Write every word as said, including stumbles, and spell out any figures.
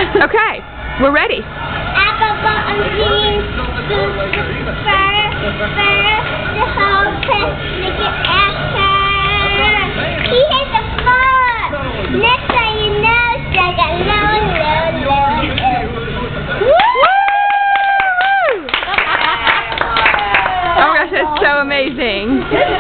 Okay, we're ready. Apple bottom jeans, fur, fur, the whole pet, look at Asher. He hit the floor. Next time you know, like a low, low, low. Woo! Oh my gosh, that's so amazing.